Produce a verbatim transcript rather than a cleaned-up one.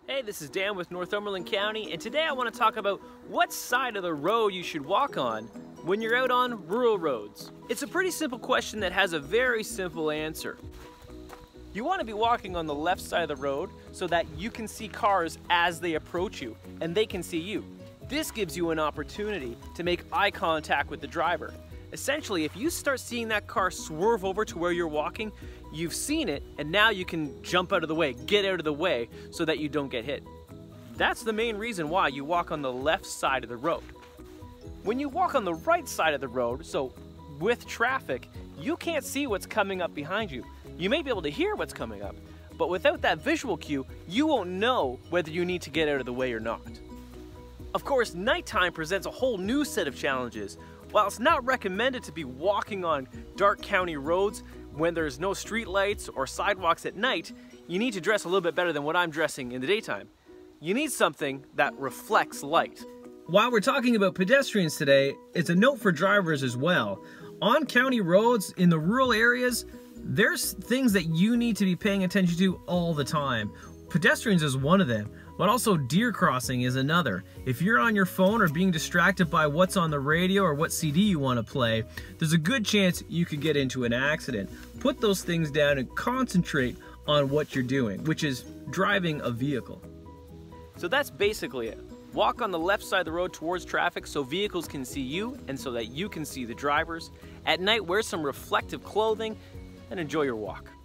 Hey, this is Dan with Northumberland County, and today I want to talk about what side of the road you should walk on when you're out on rural roads. It's a pretty simple question that has a very simple answer. You want to be walking on the left side of the road so that you can see cars as they approach you, and they can see you. This gives you an opportunity to make eye contact with the driver. Essentially, if you start seeing that car swerve over to where you're walking, you've seen it, and now you can jump out of the way, get out of the way so that you don't get hit. That's the main reason why you walk on the left side of the road. When you walk on the right side of the road, so with traffic, you can't see what's coming up behind you. You may be able to hear what's coming up, but without that visual cue, you won't know whether you need to get out of the way or not. Of course, nighttime presents a whole new set of challenges. While it's not recommended to be walking on dark county roads when there's no street lights or sidewalks at night, you need to dress a little bit better than what I'm dressing in the daytime. You need something that reflects light. While we're talking about pedestrians today, it's a note for drivers as well. On county roads, in the rural areas, there's things that you need to be paying attention to all the time. Pedestrians is one of them, but also deer crossing is another. If you're on your phone or being distracted by what's on the radio or what C D you want to play, there's a good chance you could get into an accident. Put those things down and concentrate on what you're doing, which is driving a vehicle. So that's basically it. Walk on the left side of the road towards traffic so vehicles can see you and so that you can see the drivers. At night, wear some reflective clothing and enjoy your walk.